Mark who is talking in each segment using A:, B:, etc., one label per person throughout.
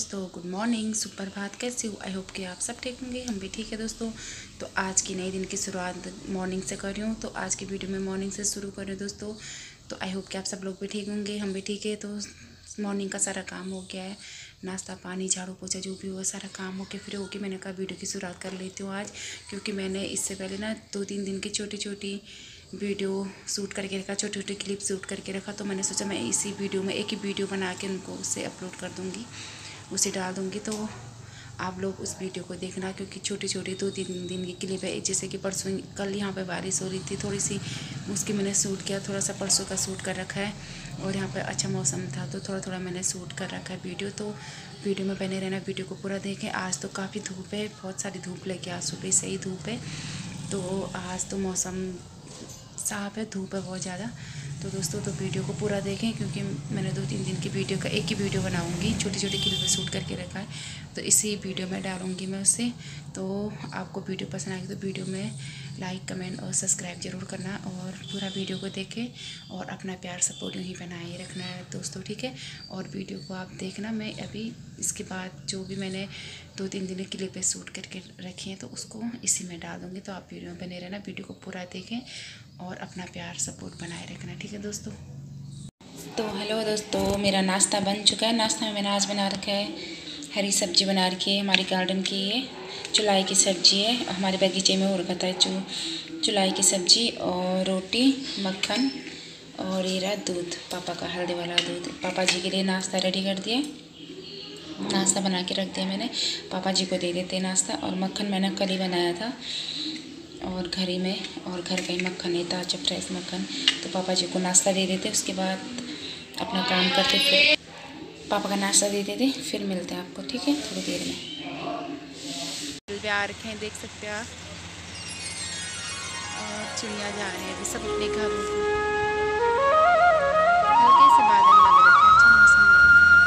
A: दोस्तों, good morning, सुप्रभात। कैसे हो? आई होप कि आप सब ठीक होंगे, हम भी ठीक है दोस्तों। तो आज की नई दिन की शुरुआत मॉर्निंग से कर रही हूँ। तो आज की वीडियो में मॉर्निंग से शुरू कर रही हूँ दोस्तों। तो आई होप कि आप सब लोग भी ठीक होंगे, हम भी ठीक है। तो मॉर्निंग का सारा काम हो गया है, नाश्ता पानी झाड़ू पोछा जो भी हुआ सारा काम हो के फ्री होके मैंने कहा वीडियो की शुरुआत कर लेती हूँ आज। क्योंकि मैंने इससे पहले ना 2-3 दिन की छोटी छोटी वीडियो शूट करके रखा, छोटी छोटी क्लिप शूट करके रखा। तो मैंने सोचा मैं इसी वीडियो में एक ही वीडियो बना के उनको उससे अपलोड कर दूँगी, उसे डाल दूँगी। तो आप लोग उस वीडियो को देखना, क्योंकि छोटी छोटी 2-3 दिन की क्लिप है। जैसे कि परसों कल यहाँ पे बारिश हो रही थी थोड़ी सी, उसकी मैंने शूट किया, थोड़ा सा परसों का शूट कर रखा है। और यहाँ पे अच्छा मौसम था तो थोड़ा थोड़ा मैंने शूट कर रखा है वीडियो। तो वीडियो में बने रहना, वीडियो को पूरा देखें। आज तो काफ़ी धूप है, बहुत सारी धूप लेके आज सुबह से ही धूप है। तो आज तो मौसम साफ है, धूप है बहुत ज़्यादा। तो दोस्तों तो वीडियो को पूरा देखें, क्योंकि मैंने 2-3 दिन की वीडियो का एक ही वीडियो बनाऊंगी, छोटी छोटी क्लिप शूट करके रखा है। तो इसी वीडियो में डालूंगी मैं उसे। तो आपको वीडियो पसंद आएगी तो वीडियो में लाइक कमेंट और सब्सक्राइब ज़रूर करना, और पूरा वीडियो को देखें और अपना प्यार सपोर्ट यूँ ही बनाए रखना है दोस्तों, ठीक है। और वीडियो को आप देखना, मैं अभी इसके बाद जो भी मैंने 2-3 दिन की क्लिपें शूट करके रखी हैं तो उसको इसी में डाल दूँगी। तो आप वीडियो में बने रहना, वीडियो को पूरा देखें और अपना प्यार सपोर्ट बनाए रखना, ठीक है दोस्तों। तो हेलो दोस्तों, मेरा नाश्ता बन चुका है। नाश्ता में मैंने आज बना रखा है, हरी सब्जी बना रखी है, हमारी गार्डन की है, चुलाई की सब्जी है, हमारे बगीचे में हो रखा था चुलाई की सब्जी, और रोटी मक्खन, और ये रहा दूध, पापा का हल्दी वाला दूध। पापा जी के लिए नाश्ता रेडी कर दिया, नाश्ता बना के रख दिया मैंने, पापा जी को दे देते नाश्ता। और मक्खन मैंने कल ही बनाया था और घर ही में, और घर का ही मक्खन है, ताजा फ्रेश मक्खन। तो पापा जी को नाश्ता दे देते, उसके बाद अपना काम करते, फिर पापा का नाश्ता दे देते, फिर मिलते हैं आपको, ठीक है, थोड़ी देर में। आ रखे हैं, देख सकते हैं आप, और चिड़िया जा रही है अभी सब अपने घरों को। हल्के से बादल लग रखे हैं, अच्छा मौसम लग रहा है।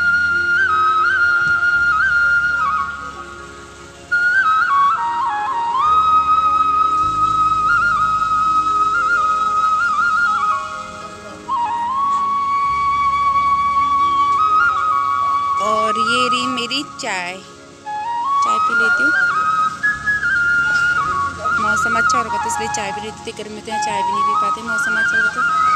A: और ये रही मेरी चाय पी लेती हूँ। मौसम अच्छा होगा तो इसलिए चाय भी लेती थी, गर्मी में तो चाय भी नहीं पी पाते, मौसम अच्छा होगा तो